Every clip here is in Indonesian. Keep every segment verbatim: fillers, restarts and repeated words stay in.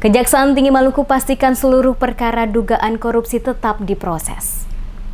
Kejaksaan Tinggi Maluku pastikan seluruh perkara dugaan korupsi tetap diproses.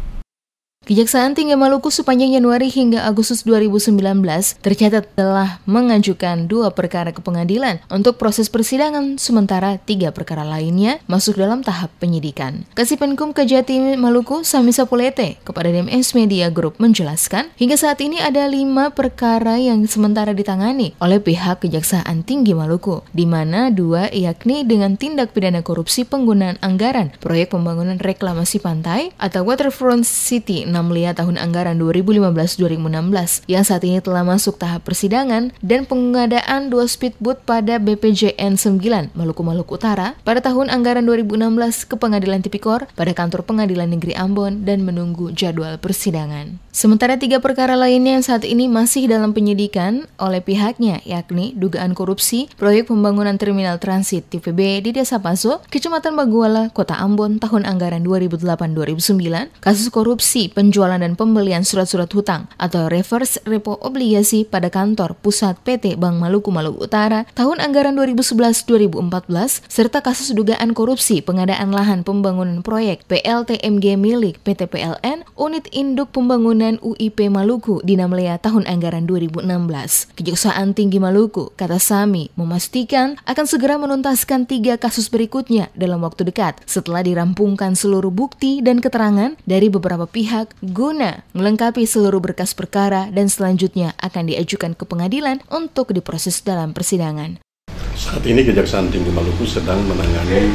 Kejaksaan Tinggi Maluku sepanjang Januari hingga Agustus dua ribu sembilan belas tercatat telah mengajukan dua perkara ke pengadilan untuk proses persidangan, sementara tiga perkara lainnya masuk dalam tahap penyidikan. Kasipenkum Kejati Maluku Sami Sapulete kepada D M S Media Group menjelaskan, hingga saat ini ada lima perkara yang sementara ditangani oleh pihak Kejaksaan Tinggi Maluku, di mana dua yakni dengan tindak pidana korupsi penggunaan anggaran proyek pembangunan reklamasi pantai atau Waterfront City Namlia tahun anggaran dua ribu lima belas dua ribu enam belas yang saat ini telah masuk tahap persidangan, dan pengadaan dua speedboat pada B P J N sembilan Maluku Maluku Utara pada tahun anggaran dua ribu enam belas ke Pengadilan Tipikor pada Kantor Pengadilan Negeri Ambon dan menunggu jadwal persidangan. Sementara tiga perkara lainnya yang saat ini masih dalam penyidikan oleh pihaknya, yakni dugaan korupsi proyek pembangunan terminal transit T V B di Desa Paso, Kecamatan Baguala, Kota Ambon tahun anggaran dua ribu delapan dua ribu sembilan, kasus korupsi penjualan dan pembelian surat-surat hutang atau reverse repo obligasi pada kantor pusat P T Bank Maluku Maluku Utara tahun anggaran dua ribu sebelas dua ribu empat belas, serta kasus dugaan korupsi pengadaan lahan pembangunan proyek P L T M G milik P T P L N Unit Induk Pembangunan U I P Maluku di Namlia tahun anggaran dua ribu enam belas. Kejaksaan Tinggi Maluku, kata Sami, memastikan akan segera menuntaskan tiga kasus berikutnya dalam waktu dekat setelah dirampungkan seluruh bukti dan keterangan dari beberapa pihak guna melengkapi seluruh berkas perkara dan selanjutnya akan diajukan ke pengadilan untuk diproses dalam persidangan. Saat ini Kejaksaan Tinggi Maluku sedang menangani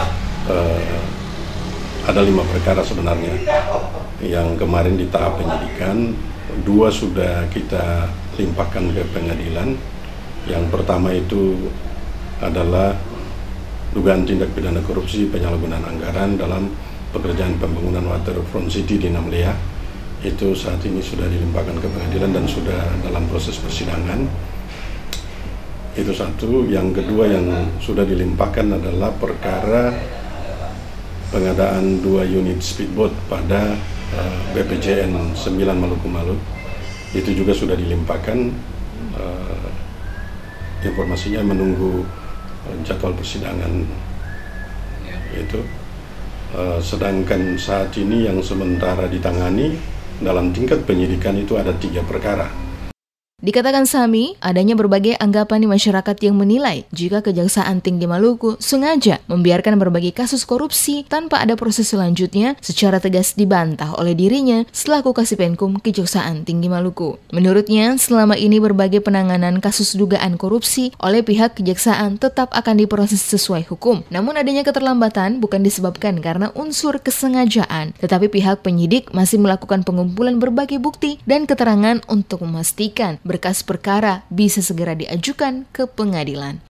uh, ada lima perkara sebenarnya yang kemarin di tahap penyidikan. Dua sudah kita limpahkan ke pengadilan. Yang pertama itu adalah dugaan tindak pidana korupsi penyalahgunaan anggaran dalam pekerjaan pembangunan Waterfront City di Namlia. Itu saat ini sudah dilimpahkan ke pengadilan dan sudah dalam proses persidangan. Itu satu. Yang kedua yang sudah dilimpahkan adalah perkara pengadaan dua unit speedboat pada uh, B P J N sembilan Maluku Maluku. Itu juga sudah dilimpahkan. Uh, informasinya menunggu uh, jadwal persidangan. Itu. Uh, sedangkan saat ini yang sementara ditangani dalam tingkat penyidikan itu ada tiga perkara. Dikatakan Sami, adanya berbagai anggapan di masyarakat yang menilai jika Kejaksaan Tinggi Maluku sengaja membiarkan berbagai kasus korupsi tanpa ada proses selanjutnya secara tegas dibantah oleh dirinya selaku Kasipenkum Kejaksaan Tinggi Maluku. Menurutnya, selama ini berbagai penanganan kasus dugaan korupsi oleh pihak kejaksaan tetap akan diproses sesuai hukum. Namun adanya keterlambatan bukan disebabkan karena unsur kesengajaan, tetapi pihak penyidik masih melakukan pengumpulan berbagai bukti dan keterangan untuk memastikan berkas perkara bisa segera diajukan ke pengadilan.